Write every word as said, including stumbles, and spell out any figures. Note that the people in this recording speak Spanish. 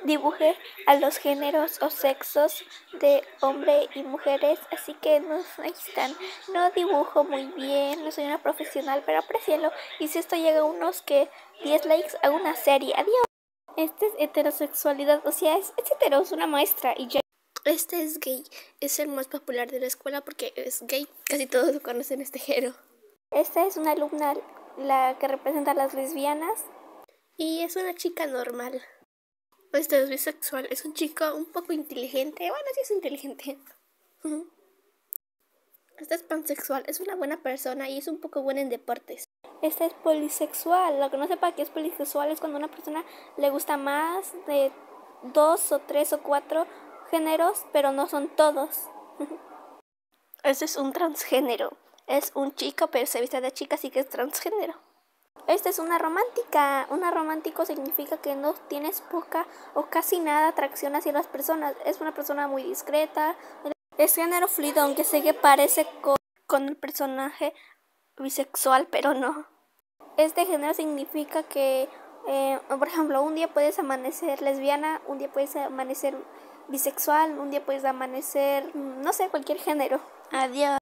dibujé a los géneros o sexos de hombre y mujeres, así que no están. No dibujo muy bien, no soy una profesional, pero aprecialo. Y si esto llega a unos que diez likes, hago una serie. Adiós. Este es heterosexualidad, o sea, es, es hetero, es una maestra y ya. Este es gay, es el más popular de la escuela porque es gay. Casi todos lo conocen este género. Esta es una alumna, la que representa a las lesbianas. Y es una chica normal. Este es bisexual, es un chico un poco inteligente. Bueno, sí es inteligente. Este es pansexual, es una buena persona y es un poco buena en deportes. Este es polisexual. Lo que no sepa que es polisexual es cuando a una persona le gusta más de dos o tres o cuatro géneros, pero no son todos. Este es un transgénero. Es un chico, pero se viste de chica, así que es transgénero. Esta es una romántica. Una romántico significa que no tienes poca o casi nada atracción hacia las personas. Es una persona muy discreta. Es género fluido, aunque sé que parece con, con el personaje bisexual, pero no. Este género significa que, eh, por ejemplo, un día puedes amanecer lesbiana, un día puedes amanecer bisexual, un día puedes amanecer, no sé, cualquier género. Adiós.